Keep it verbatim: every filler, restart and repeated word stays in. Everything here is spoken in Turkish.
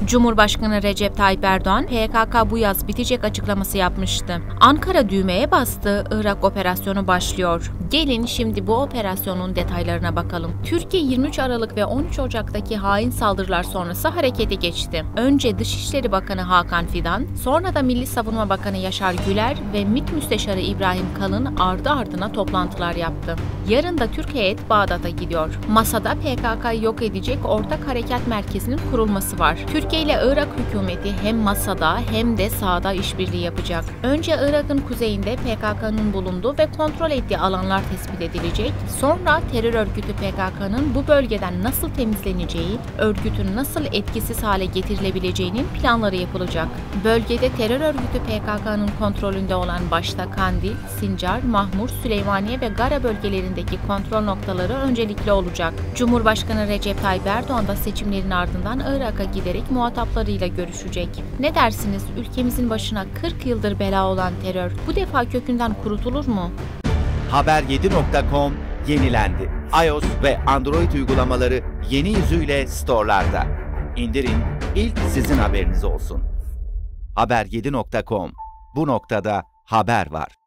Cumhurbaşkanı Recep Tayyip Erdoğan, P K K bu yaz bitecek açıklaması yapmıştı. Ankara düğmeye bastı, Irak operasyonu başlıyor. Gelin şimdi bu operasyonun detaylarına bakalım. Türkiye yirmi üç Aralık ve on üç Ocak'taki hain saldırılar sonrası harekete geçti. Önce Dışişleri Bakanı Hakan Fidan, sonra da Milli Savunma Bakanı Yaşar Güler ve MİT Müsteşarı İbrahim Kalın ardı ardına toplantılar yaptı. Yarın da Türk heyet Bağdat'a gidiyor. Masada P K K'yı yok edecek ortak harekat merkezinin kurulması var. Türkiye ile Irak hükümeti hem masada hem de sahada işbirliği yapacak. Önce Irak'ın kuzeyinde P K K'nın bulunduğu ve kontrol ettiği alanlar tespit edilecek. Sonra terör örgütü P K K'nın bu bölgeden nasıl temizleneceği, örgütün nasıl etkisiz hale getirilebileceğinin planları yapılacak. Bölgede terör örgütü P K K'nın kontrolünde olan başta Kandil, Sincar, Mahmur, Süleymaniye ve Gara bölgelerindeki kontrol noktaları öncelikli olacak. Cumhurbaşkanı Recep Tayyip Erdoğan da seçimlerin ardından Irak'a giderek muhataplarıyla görüşecek. Ne dersiniz? Ülkemizin başına kırk yıldır bela olan terör bu defa kökünden kurutulur mu? haber yedi nokta com yenilendi. iOS ve Android uygulamaları yeni yüzüyle store'larda. İndirin, ilk sizin haberiniz olsun. haber yedi nokta com. Bu noktada haber var.